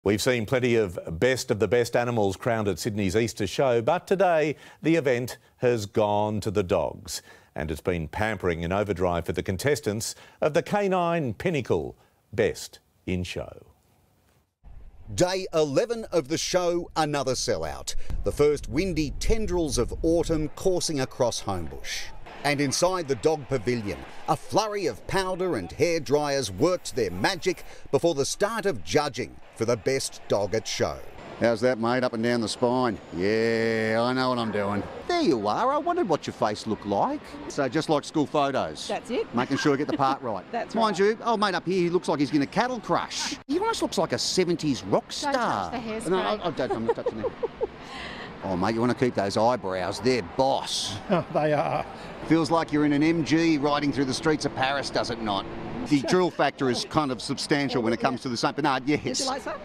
We've seen plenty of the best animals crowned at Sydney's Easter show, but today the event has gone to the dogs. And it's been pampering in overdrive for the contestants of the Canine Pinnacle Best in Show. Day 11 of the show, another sellout. The first windy tendrils of autumn coursing across Homebush. And inside the dog pavilion, a flurry of powder and hair dryers worked their magic before the start of judging for the best dog at show. How's that, mate? Up and down the spine. Yeah, I know what I'm doing. There you are. I wondered what your face looked like. So just like school photos. That's it. Making sure I get the part right. That's Mind right. you, old mate up here, he looks like he's going to cattle crush. He almost looks like a 70s rock star. Don't touch the hairspray. No, I'm not touching it. Oh, mate, you want to keep those eyebrows. They're boss. They are. Feels like you're in an MG riding through the streets of Paris, does it not? The drill factor is kind of substantial when it comes to the St Bernard, yes. Would you like some?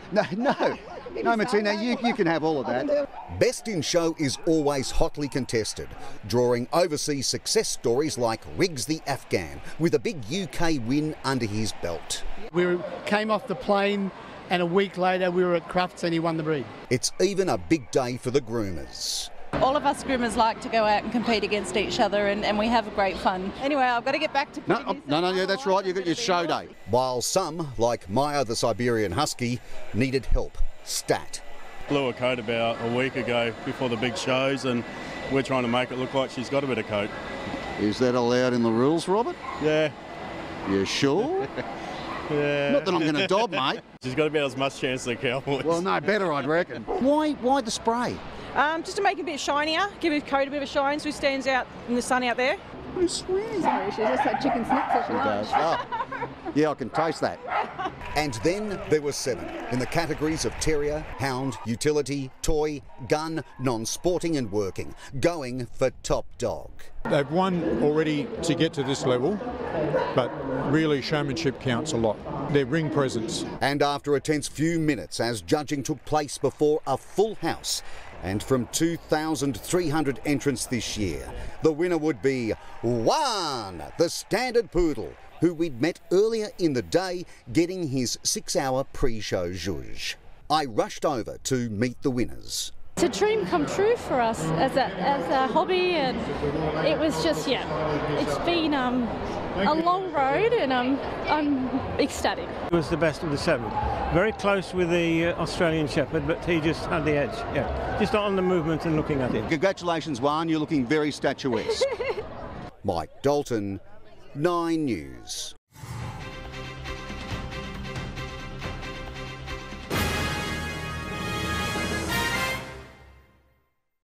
No, Martina, you can have all of that. Best in Show is always hotly contested, drawing overseas success stories like Riggs the Afghan, with a big UK win under his belt. We came off the plane and a week later we were at Crufts and he won the breed. It's even a big day for the groomers. All of us groomers like to go out and compete against each other and we have great fun. Anyway, I've got to get back to... No, that's right, you've got your show day. While some, like Maya the Siberian Husky, needed help. Stat. Blew a coat about a week ago before the big shows and we're trying to make it look like she's got a bit of coat. Is that allowed in the rules, Robert? Yeah. You sure? Yeah. Not that I'm going to dob, mate. She's got about as much chance as the Cowboys. Well, no, better, I'd reckon. Why the spray? Just to make it a bit shinier, give his coat a bit of a shine so he stands out in the sun out there. Oh, sweet. Sorry, she just had chicken schnitzel for lunch. Oh. Yeah, I can taste that. And then there were 7 in the categories of terrier, hound, utility, toy, gun, non-sporting and working, going for top dog. They've won already to get to this level, but really showmanship counts a lot. Their ring presence. And after a tense few minutes as judging took place before a full house, and from 2,300 entrants this year, the winner would be Juan, the standard poodle, who we'd met earlier in the day getting his 6-hour pre-show zhuzh. I rushed over to meet the winners. It's a dream come true for us as a hobby, and it was just, it's been a long road and I'm ecstatic. It was the best of the 7. Very close with the Australian Shepherd, but he just had the edge, just on the movement and looking at it. Congratulations, Juan, you're looking very statuesque. Mike Dalton, 9 News.